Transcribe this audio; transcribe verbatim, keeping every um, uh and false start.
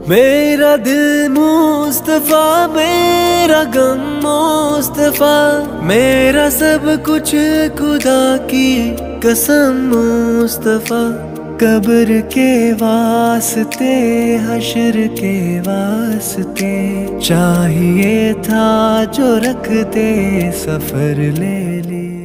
मेरा दिल मुस्तफा, मेरा गम मुस्तफा, मेरा सब कुछ खुदा की कसम मुस्तफा। कब्र के वास्ते हश्र के वास्ते चाहिए था जो रख दे, सफर ले ली।